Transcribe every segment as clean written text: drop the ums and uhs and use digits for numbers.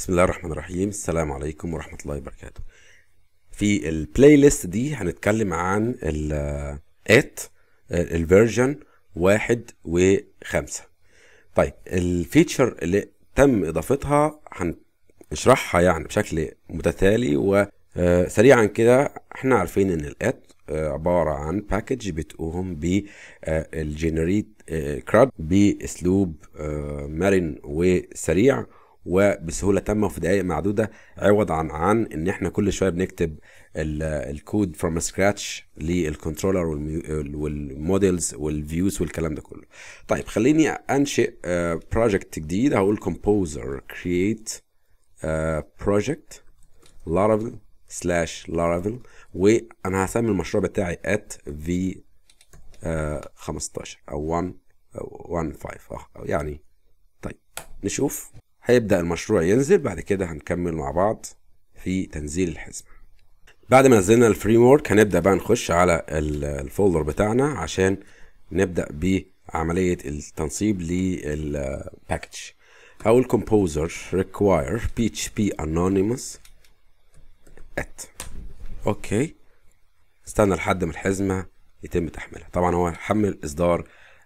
بسم الله الرحمن الرحيم. السلام عليكم ورحمة الله وبركاته. في البلاي ليست دي هنتكلم عن الفيرجن 1.5. طيب الفيتشر اللي تم اضافتها هنشرحها يعني بشكل متتالي وسريعا كده. احنا عارفين ان الات عبارة عن باكج بتقوم بالجنريت كراد باسلوب مرن وسريع وبسهوله تامه وفي دقائق معدوده، عوض عن ان احنا كل شويه بنكتب الكود فروم سكراتش للكنترولر والموديلز والفيوز والكلام ده كله. طيب خليني انشئ بروجكت جديد. هقول composer create project laravel /laravel وانا هسمي المشروع بتاعي v 15 او 1.5 يعني. طيب نشوف. هيبدأ المشروع ينزل، بعد كده هنكمل مع بعض في تنزيل الحزمة. بعد ما نزلنا الفريم ورك هنبدأ بقى نخش على الفولدر بتاعنا عشان نبدأ بعملية التنصيب للباكج. هقول composer require php anonymous at اوكي. استنى لحد ما الحزمة يتم تحميلها. طبعا هو حمل اصدار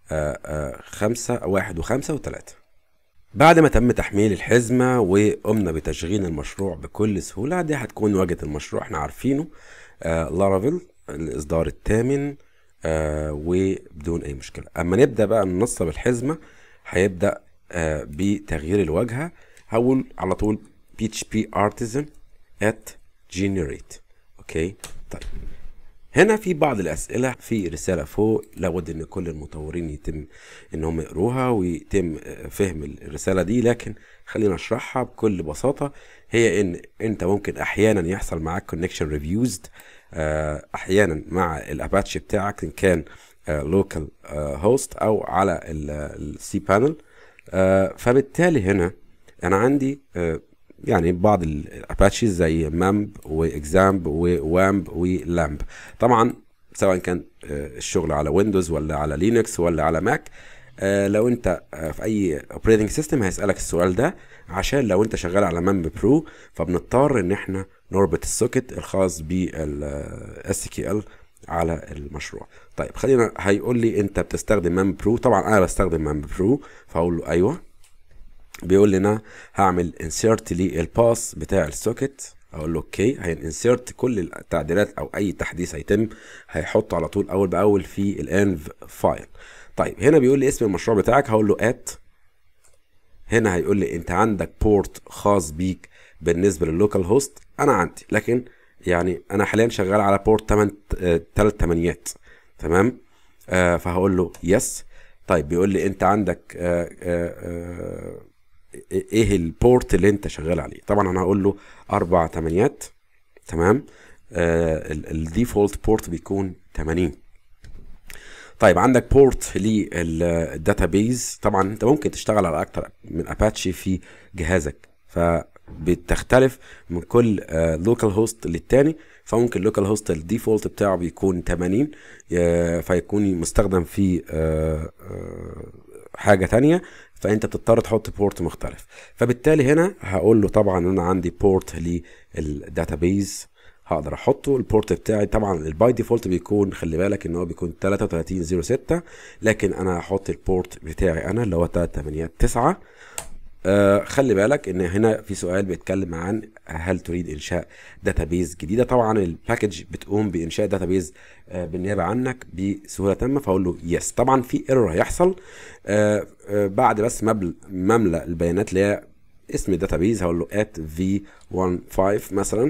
1 و5 و3. بعد ما تم تحميل الحزمة وقمنا بتشغيل المشروع بكل سهولة، دي هتكون واجهة المشروع احنا عارفينه لارافيل الإصدار الثامن وبدون أي مشكلة. أما نبدأ بقى ننصب الحزمة هيبدأ بتغيير الواجهة. هقول على طول php artisan at generate. اوكي. طيب هنا في بعض الأسئلة في رسالة فوق لابد ان كل المطورين يتم ان هم يقروها ويتم فهم الرسالة دي، لكن خلينا اشرحها بكل بساطة. هي ان انت ممكن احيانا يحصل معاك connection refused احيانا مع الاباتشي بتاعك ان كان local host او على السي بانل. فبالتالي هنا انا عندي يعني بعض الاباتشي زي مامب واكزامب ووامب ولامب. طبعا سواء كان الشغل على ويندوز ولا على لينكس ولا على ماك، لو انت في اي اوبريتنج سيستم هيسالك السؤال ده، عشان لو انت شغال على مامب برو فبنضطر ان احنا نربط السوكت الخاص بالاس كي ال على المشروع. طيب خلينا، هيقول لي انت بتستخدم مامب برو. طبعا انا بستخدم مامب برو فاقول له ايوه. بيقول لنا هعمل insert للباس بتاع السوكت، اقول له اوكي. هينسيرت كل التعديلات او اي تحديث هيتم هيحطه على طول اول باول في الانف فايل. طيب هنا بيقول لي اسم المشروع بتاعك، هقول له ات. هنا هيقول لي انت عندك بورت خاص بيك بالنسبه لللوكال هوست. انا عندي، لكن يعني انا حاليا شغال على بورت 3 تمام. فهقول له يس. طيب بيقول لي انت عندك ايه البورت اللي انت شغال عليه. طبعا انا هقول له 4 تمام. الديفولت بورت بيكون 80. طيب عندك بورت للداتابيز. طبعا انت ممكن تشتغل على اكتر من اباتشي في جهازك، فبتختلف من كل لوكال هوست للتاني. فممكن لوكال هوست الديفولت بتاعه بيكون 80 فيكون مستخدم في حاجة تانية، فانت بتضطر تحط بورت مختلف. فبالتالي هنا هقول له طبعا انا عندي بورت للداتابيز هقدر احطه. البورت بتاعي طبعا الباي ديفولت بيكون، خلي بالك ان هو بيكون 3306، لكن انا هحط البورت بتاعي انا اللي هو 389. خلي بالك ان هنا في سؤال بيتكلم عن هل تريد انشاء داتابيز جديده. طبعا الباكج بتقوم بانشاء داتابيز بالنيابه عنك بسهوله تامه، فاقول له يس. طبعا في ايرور هيحصل بعد بس مملأ البيانات اللي هي اسم الداتابيز. هقول له @v15 مثلا،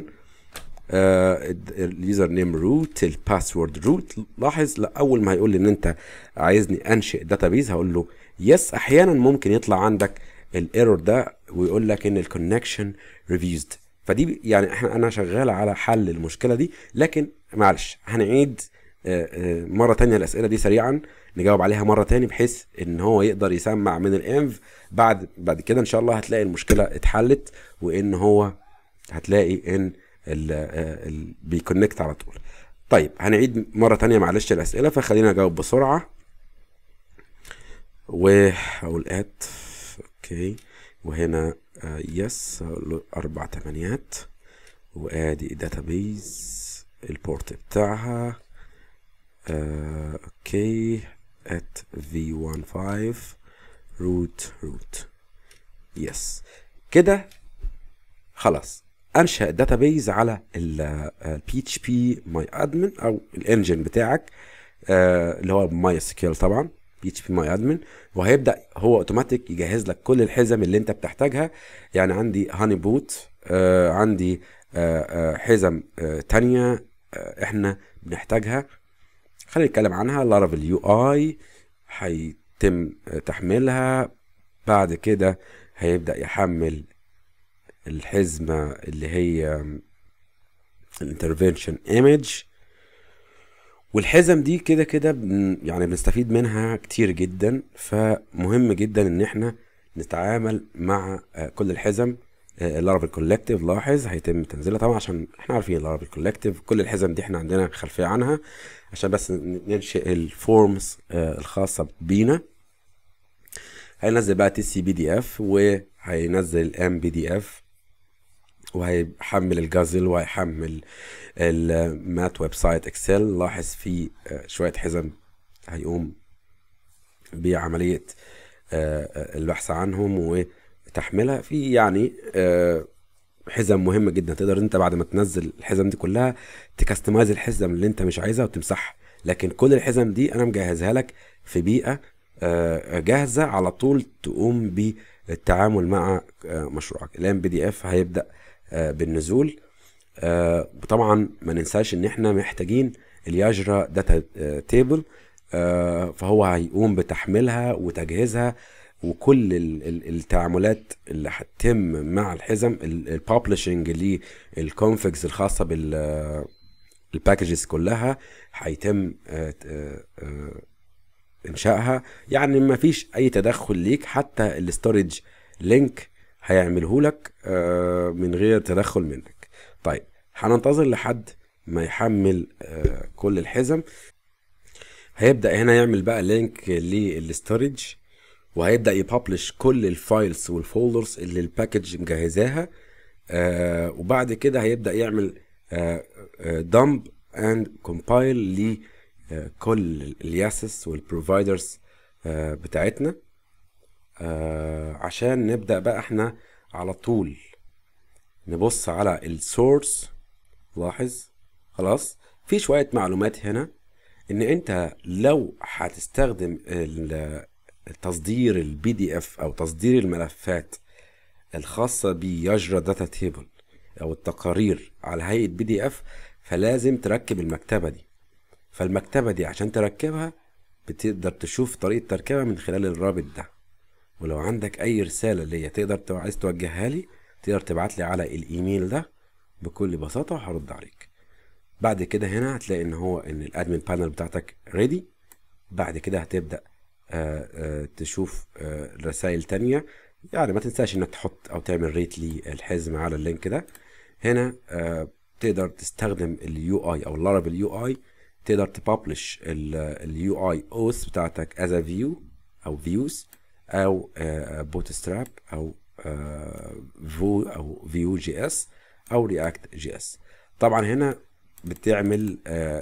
اليوزر نيم روت، الباسورد روت. لاحظ اول ما هيقول لي ان انت عايزني انشئ داتابيز هقول له يس. احيانا ممكن يطلع عندك الايرور ده ويقول لك ان الكونكشن ريفيوزد. فدي يعني انا شغال على حل المشكله دي، لكن معلش هنعيد مره تانية الاسئله دي سريعا، نجاوب عليها مره تاني بحيث ان هو يقدر يسمع من الانف. بعد كده ان شاء الله هتلاقي المشكله اتحلت، وان هو هتلاقي ان بيكونكت على طول. طيب هنعيد مره تانية معلش الاسئله، فخلينا اجاوب بسرعه. وهقول اوكي، وهنا يس، هقول له 4 تمانيات، وادي الداتابيز البورت بتاعها. اوكي at v15 root يس. كده خلاص انشأ داتابيز على البي اتش بي ماي ادمن او الانجن بتاعك، اللي هو ماي اس كيو ال طبعا، بي اتش بي ماي ادمن، وهيبدا هو اوتوماتيك يجهز لك كل الحزم اللي انت بتحتاجها. يعني عندي هاني بوت، عندي حزم تانية احنا بنحتاجها. خلينا نتكلم عنها. لارافيل يو اي هيتم تحميلها. بعد كده هيبدأ يحمل الحزمة اللي هي الانترفنشن ايمج، والحزم دي كده كده يعني بنستفيد منها كتير جدا، فمهم جدا ان احنا نتعامل مع كل الحزم. لارافيل كولكتيف لاحظ هيتم تنزيلها طبعا، عشان احنا عارفين لارافيل كولكتيف كل الحزم دي احنا عندنا خلفية عنها، عشان بس ننشئ الفورمز الخاصة بينا. هينزل بقى تي سي بي دي اف، وهينزل الام بي دي اف، وهيحمل الجازل، وهيحمل المات ويب سايت اكسل. لاحظ في شوية حزم هيقوم بعملية البحث عنهم وتحميلها في، يعني حزم مهمة جدا. تقدر انت بعد ما تنزل الحزم دي كلها تكستمايز الحزم اللي انت مش عايزها وتمسحها، لكن كل الحزم دي انا مجهزها لك في بيئة جاهزة على طول تقوم بالتعامل مع مشروعك. الان بي دي اف هيبدأ بالنزول. وطبعا ما ننساش ان احنا محتاجين الياجرا داتا تيبل، فهو هيقوم بتحميلها وتجهيزها، وكل التعاملات اللي هتتم مع الحزم، الببلشنج للكونفيجز الخاصه بالباكجز كلها هيتم انشائها. يعني ما فيش اي تدخل ليك، حتى الاستورج لينك هيعمله لك من غير تدخل منك. طيب هننتظر لحد ما يحمل كل الحزم. هيبدأ هنا يعمل بقى لينك للستورج، وهيبدأ يببلش كل الفايلز والفولدرز اللي الباكج مجهزاها. وبعد كده هيبدأ يعمل دمب اند كومبايل لكل الياسس والبروفايدرز بتاعتنا، عشان نبدأ بقى احنا على طول نبص على السورس. لاحظ خلاص في شوية معلومات هنا، ان انت لو هتستخدم التصدير البي دي اف او تصدير الملفات الخاصة بياجرا داتا تيبل او التقارير على هيئة بي دي اف، فلازم تركب المكتبة دي. فالمكتبة دي عشان تركبها بتقدر تشوف طريقة تركيبها من خلال الرابط ده. ولو عندك اي رسالة ليا تقدر عايز توجهها لي، تقدر تبعت لي على الايميل ده بكل بساطة وهرد عليك. بعد كده هنا هتلاقي ان الادمن بانل بتاعتك ريدي. بعد كده هتبدأ تشوف رسائل تانية. يعني ما تنساش انك تحط او تعمل ريت للحزم على اللينك ده. هنا تقدر تستخدم اليو اي او اللارافيل يو اي، تقدر تببلش اليو اي اوث بتاعتك از فيو او فيوز او بوتستراب او فو او فيو جي اس او رياكت جي اس. طبعا هنا بتعمل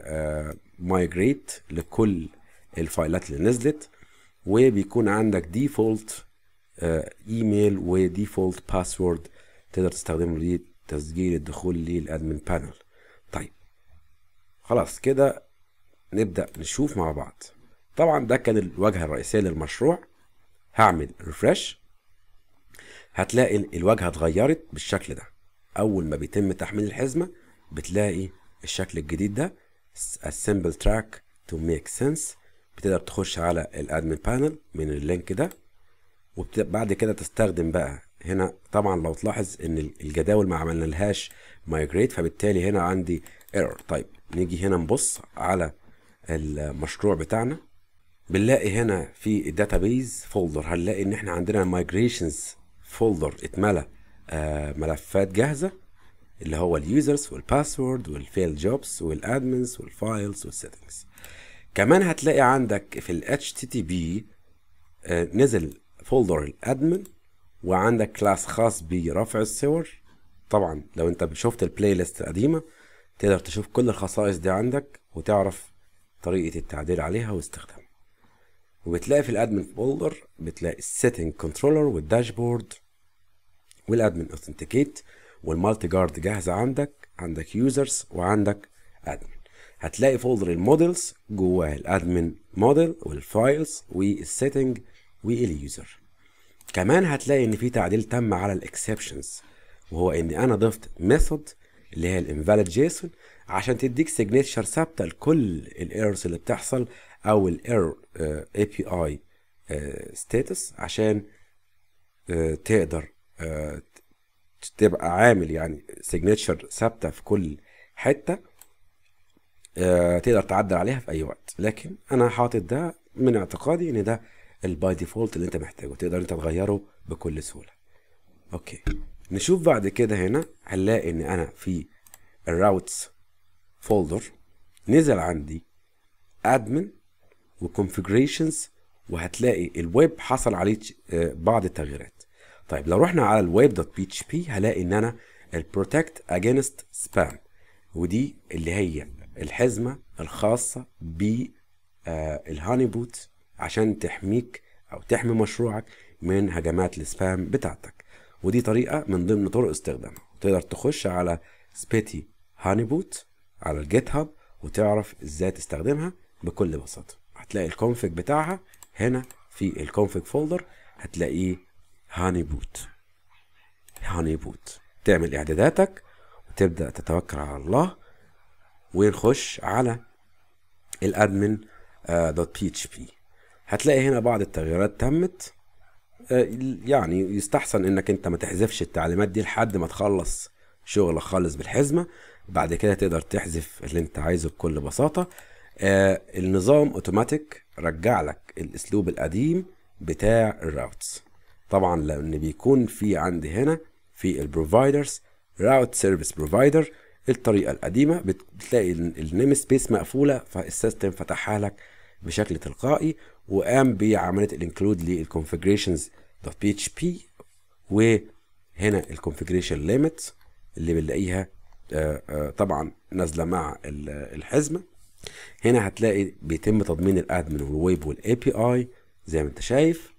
مايجريت لكل الفايلات اللي نزلت، وبيكون عندك ديفولت ايميل وديفولت باسورد تقدر تستخدمه لتسجيل الدخول للادمن بانل. طيب خلاص كده نبدأ نشوف مع بعض. طبعا ده كان الواجهة الرئيسية للمشروع. هعمل ريفرش، هتلاقي الواجهة اتغيرت بالشكل ده. اول ما بيتم تحميل الحزمة بتلاقي الشكل الجديد ده، assemble track to make sense. بتقدر تخش على الادمن بانل من اللينك ده، وبعد كده تستخدم بقى هنا. طبعا لو تلاحظ ان الجداول ما عملنا لهاش migrate، فبالتالي هنا عندي error. طيب نيجي هنا نبص على المشروع بتاعنا. بنلاقي هنا في الداتابيز فولدر، هنلاقي ان احنا عندنا migrations فولدر اتملى ملفات جاهزة، اللي هو اليوزرز والباسورد والفيل جوبز والادمنز والفايلز والسيتنجز. كمان هتلاقي عندك في ال HTTP نزل فولدر الادمن وعندك كلاس خاص برفع الصور. طبعا لو انت شفت البلاي ليست القديمة تقدر تشوف كل الخصائص دي عندك وتعرف طريقة التعديل عليها واستخدامها. وبتلاقي في الادمن فولدر بتلاقي السيتنج كنترولر والداشبورد والادمن اوثنتيكيت والمالتي جارد جاهزة عندك يوزرز وعندك ادمن. هتلاقي فولدر المودلز جواه الادمن موديل والفايلز والسيتنج واليوزر. كمان هتلاقي ان في تعديل تم على الاكسبشنز، وهو ان انا ضفت ميثود اللي هي الانفاليد جيسون عشان تديك سيجنتشر ثابته لكل الايرورز اللي بتحصل او الايرور اي بي اي ستاتس، عشان تقدر تبقى عامل يعني سيجنتشر ثابته في كل حته تقدر تعدل عليها في اي وقت. لكن انا حاطط ده من اعتقادي ان ده الباي ديفولت اللي انت محتاجه، تقدر انت تغيره بكل سهوله. اوكي، نشوف بعد كده. هنا هنلاقي ان انا في الراوتس فولدر نزل عندي ادمن وكونفيجريشنز، وهتلاقي الويب حصل عليه بعض التغييرات. طيب لو رحنا على الويب دوت بي اتش بي هلاقي ان انا البروتكت اجينست سبام، ودي اللي هي الحزمه الخاصه بالهاني بوت عشان تحميك او تحمي مشروعك من هجمات السبام بتاعتك. ودي طريقه من ضمن طرق استخدامها. تقدر تخش على سبيتي هاني بوت على الجيت هاب وتعرف ازاي تستخدمها بكل بساطه. هتلاقي الكونفيج بتاعها هنا في الكونفيج فولدر، هتلاقيه هاني بوت. تعمل اعداداتك وتبدا تتوكل على الله، ونخش على الادمن دوت بي اتش بي. هتلاقي هنا بعض التغييرات تمت. يعني يستحسن انك انت ما تحذفش التعليمات دي لحد ما تخلص شغلك خالص بالحزمة. بعد كده تقدر تحذف اللي انت عايزه بكل بساطة. النظام اوتوماتيك رجع لك الاسلوب القديم بتاع الراوتس. طبعا لان بيكون في عندي هنا في البروفايدرز راوت سيرفيس بروفايدر الطريقة القديمة بتلاقي النيم سبيس مقفولة، فالسيستم فتحها لك بشكل تلقائي وقام بعملية الانكلود للconfigurations .php. وهنا الconfiguration limit اللي بنلاقيها طبعا نازلة مع الحزمة. هنا هتلاقي بيتم تضمين الادمن والويب والاي بي اي زي ما انت شايف.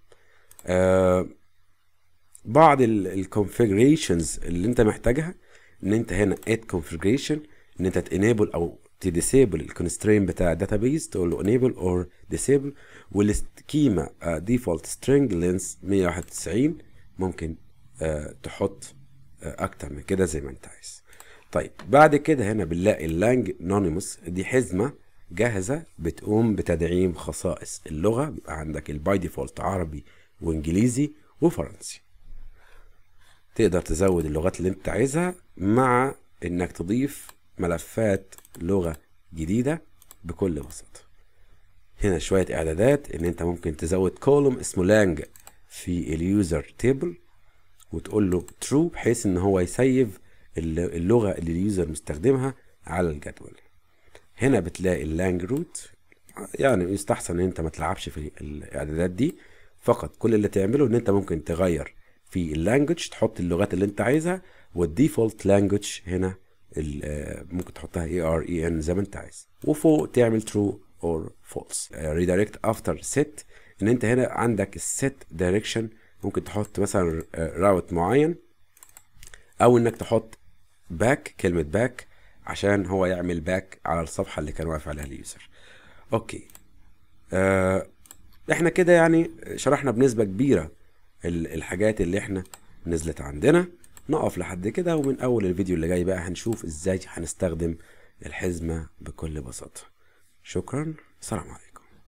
بعض الconfigurations اللي انت محتاجها ان انت هنا add configuration ان انت تenable او تديسيبل الكونسترين بتاع الداتابيز، تقول له enable or disable. والسكيما default string length 191 ممكن تحط اكتر من كده زي ما انت عايز. طيب بعد كده هنا بنلاقي اللانج انونيموس، دي حزمه جاهزه بتقوم بتدعيم خصائص اللغه. بيبقى عندك الباي ديفولت عربي وانجليزي وفرنسي. تقدر تزود اللغات اللي انت عايزها مع انك تضيف ملفات لغة جديدة بكل بساطة. هنا شوية اعدادات ان انت ممكن تزود كولوم اسمه لانج في اليوزر تيبل وتقول له true بحيث ان هو يسيف اللغة اللي اليوزر مستخدمها على الجدول. هنا بتلاقي اللانج روت، يعني يستحسن ان انت ما تلعبش في الاعدادات دي، فقط كل اللي تعمله ان انت ممكن تغير في اللانجوج، تحط اللغات اللي انت عايزها، والديفولت لانجوج هنا ممكن تحطها AREN زي ما انت عايز، وفوق تعمل true or false. redirect after set ان انت هنا عندك الset direction، ممكن تحط مثلا راوت معين او انك تحط باك، كلمة باك عشان هو يعمل باك على الصفحة اللي كان واقف عليها اليوزر. اوكي، احنا كده يعني شرحنا بنسبة كبيرة الحاجات اللي احنا نزلت عندنا. نقف لحد كده، ومن اول الفيديو اللي جاي بقى هنشوف ازاي هنستخدم الحزمة بكل بساطة. شكرا، سلام عليكم.